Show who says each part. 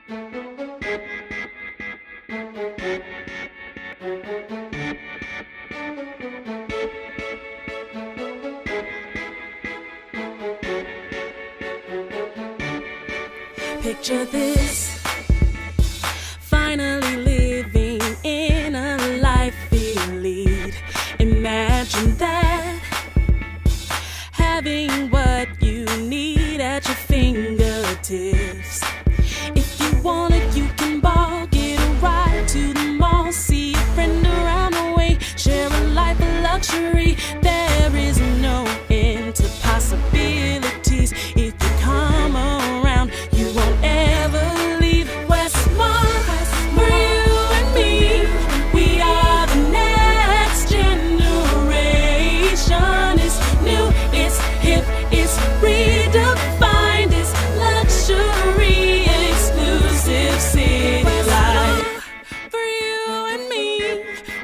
Speaker 1: Picture this, finally living in a life we lead. Imagine that, having what you need at your fingertips. If you want it, you can ball, get a ride to the mall, see a friend around the way, share a life of luxury. There is no end to possibilities. If you come around, you won't ever leave. Westmar, for you and me, we are the next generation. It's new, it's hip, it's redefined, it's luxury, exclusive city life. For you and me,